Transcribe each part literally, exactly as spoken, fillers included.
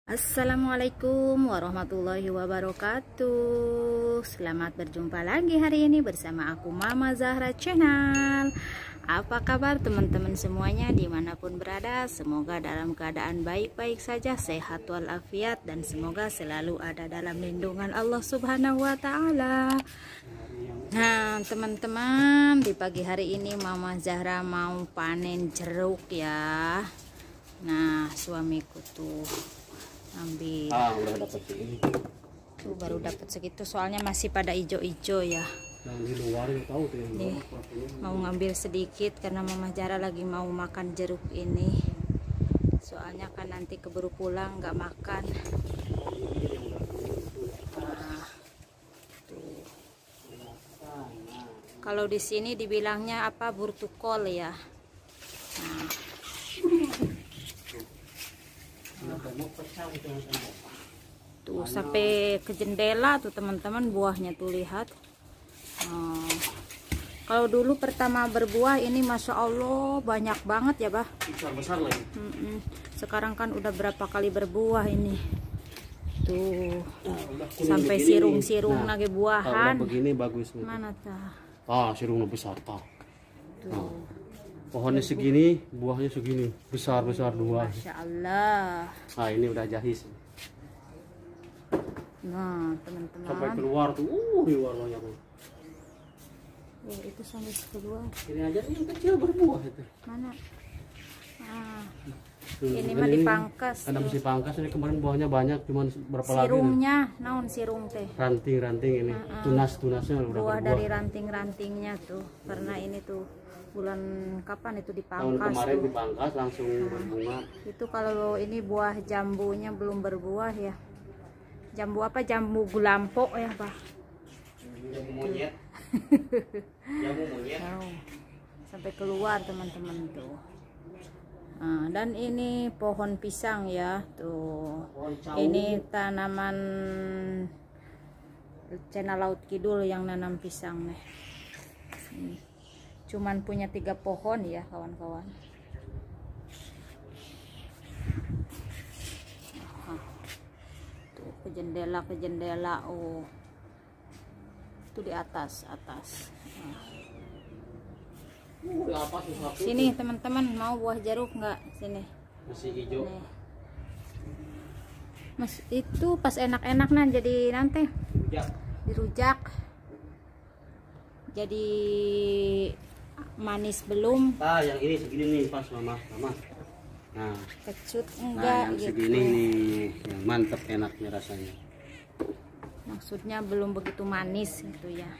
Assalamualaikum warahmatullahi wabarakatuh. Selamat berjumpa lagi hari ini bersama aku Mama Zahra Channel. Apa kabar teman-teman semuanya dimanapun berada? Semoga dalam keadaan baik-baik saja, sehat walafiat, dan semoga selalu ada dalam lindungan Allah Subhanahu wa Ta'ala. Nah teman-teman, di pagi hari ini Mama Zahra mau panen jeruk ya. Nah suamiku tuh ambil, ah udah dapat ini tuh baru dapat segitu, soalnya masih pada ijo-ijo ya. yang di luar itu tahu tuh yang Nih, mau ngambil sedikit karena Mama Zahra lagi mau makan jeruk ini, soalnya kan nanti keburu pulang nggak makan. Nah, tuh. Kalau di sini dibilangnya apa, burtukol ya. Nah, tuh sampai ke jendela tuh teman-teman, buahnya tuh lihat. Nah, kalau dulu pertama berbuah ini masya Allah banyak banget ya bah, besar-besar lagi. Mm-mm. Sekarang kan udah berapa kali berbuah ini tuh, Nah, sampai sirung-sirung nah, lagi buahan. begini bagus nih. Mana tah Ah sirungnya besar tah. tuh. Nah, pohonnya segini, buahnya segini, besar-besar dua. Masya Allah. Nah ini udah jahis. Nah Sampai teman-teman, keluar tuh, uh di warnanya tuh. oh, itu sampai keluar. Ini aja yang kecil berbuah itu. Mana? Ah, Tuh, ini mah dipangkas. Ada tuh. mesti pangkas ini, kemarin buahnya banyak, cuman berapa lagi? Sirungnya, naon sirung teh? Ranting-ranting ini, Uh-uh. tunas-tunasnya udah Buah berbuah. dari ranting-rantingnya tuh, karena ini tuh bulan kapan itu Tahun dipangkas kemarin tuh. dipangkas langsung berbunga. Itu kalau ini buah jambunya belum berbuah ya. Jambu apa? Jambu gulampo ya pak. Jambu monyet. Jambu monyet. Oh, sampai keluar teman-teman tuh. Nah, dan ini pohon pisang ya tuh. Ini tanaman Cina Laut Kidul yang nanam pisang nih. Ini cuman punya tiga pohon ya kawan-kawan. Tuh ke jendela ke jendela, oh itu di atas atas. Nah. Uh, apa susah tuh? Sini teman-teman, mau buah jeruk nggak? Sini. Masih hijau. Nih. Mas itu pas enak-enak nah jadi nanti Ya. dirujak. Jadi manis belum? Ah, yang ini segini nih pas mama, mama. Nah, Kecut nah enggak yang gitu. segini nih, yang mantep enaknya rasanya. Maksudnya belum begitu manis gitu ya.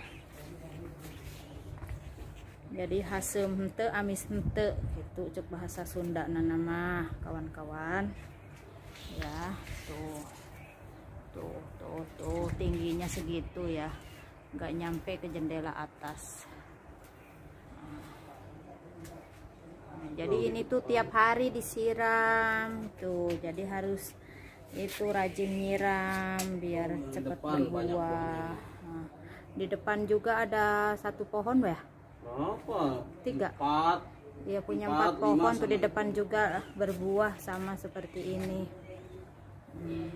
Jadi hasem hente amis hente gitu cek bahasa Sunda nama kawan-kawan. Ya, tuh. Tuh, tuh, tuh tingginya segitu ya. Nggak nyampe ke jendela atas. Nah, jadi ini tuh tiap hari disiram tuh, jadi harus itu rajin nyiram biar cepat berbuah. Nah, di depan juga ada satu pohon ya, Berapa? tiga. Empat. Dia punya Empat, empat pohon lima tuh di sama- depan juga berbuah sama seperti ini. Hmm.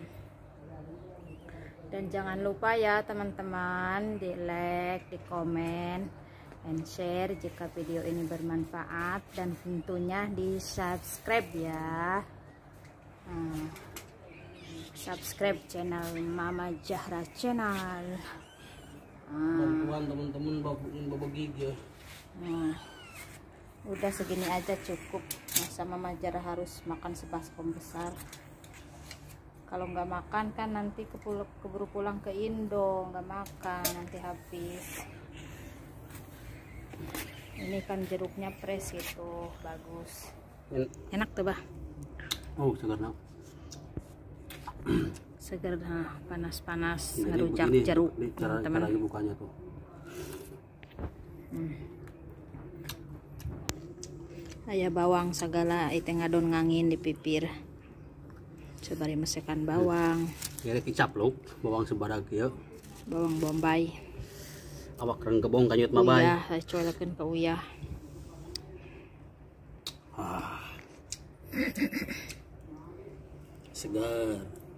Dan jangan lupa ya teman-teman, di like, di komen, and share jika video ini bermanfaat, dan tentunya di subscribe ya. Hmm. Subscribe channel Mama Zahra Channel. Hmm. Bantuan teman-teman berbagi ya. Hmm. Udah segini aja cukup, masa Mama Zahra harus makan sebaskom besar. Kalau nggak makan kan nanti keburu, keburu pulang ke Indo nggak makan, nanti habis. Ini kan jeruknya fresh itu bagus, enak tuh bah. Oh segar nak. Segar, nah, panas-panas Ini ngerujak begini, jeruk ini cara, teman-teman. caranya bukanya tuh. Hmm. Aya bawang segala itu ngadon ngangin di pipir. Coba dimasakan bawang. Ini kicap loh, bawang sebadag ya. Bawang bombay. Awak keren kebong kanyut mabay. Uyah, saya colekin ke uyah. Ah. Segar.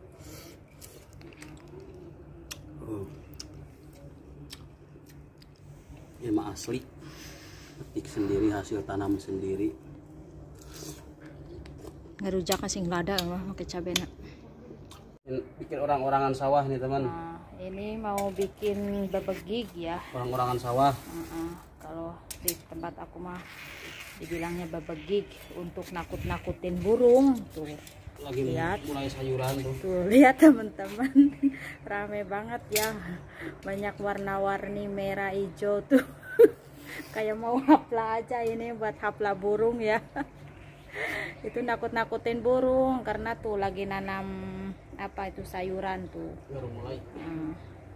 Ini mah asli, petik sendiri, hasil tanam sendiri. Ngerujak sing lada mah pakai cabai nak. Bikin orang-orangan sawah nih teman. Nah, ini mau bikin bebegig ya. Orang-orangan sawah. Uh-uh. Kalau di tempat aku mah dibilangnya bebegig untuk nakut-nakutin burung tuh. Lagi lihat mulai sayuran tuh. Tuh lihat teman-teman, rame banget ya, banyak warna-warni merah hijau tuh. Kayak mau hapla aja ini buat hapla burung ya. Itu nakut-nakutin burung karena tuh lagi nanam apa itu sayuran tuh. Baru mulai. Nah,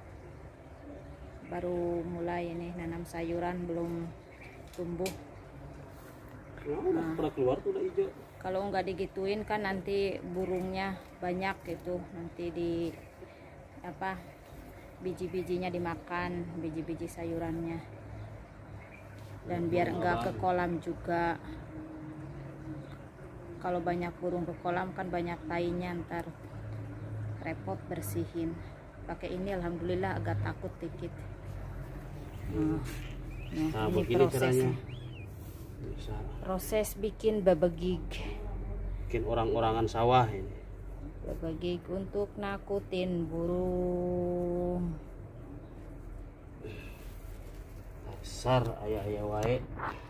baru mulai ini nanam sayuran, belum tumbuh. Nah, pernah keluar tuh udah hijau. Kalau nggak digituin kan nanti burungnya banyak gitu, nanti di apa biji-bijinya dimakan, biji-biji sayurannya, dan biar enggak ke kolam juga. Kalau banyak burung ke kolam kan banyak tainya, ntar repot bersihin. Pakai ini alhamdulillah agak takut dikit. Nah, nah, Nah, ini begini prosesnya. caranya. Bisa. Proses bikin bebegig. Bikin orang-orangan sawah ini. Bebegig untuk nakutin burung. Dasar ayah-ayah wae.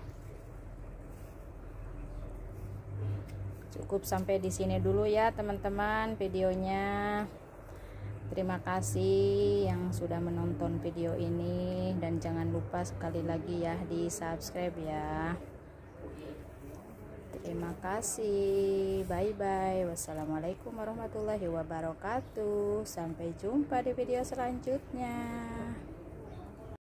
Cukup sampai di sini dulu ya teman-teman videonya. Terima kasih yang sudah menonton video ini, dan jangan lupa sekali lagi ya di subscribe ya. Terima kasih, bye bye, wassalamualaikum warahmatullahi wabarakatuh. Sampai jumpa di video selanjutnya.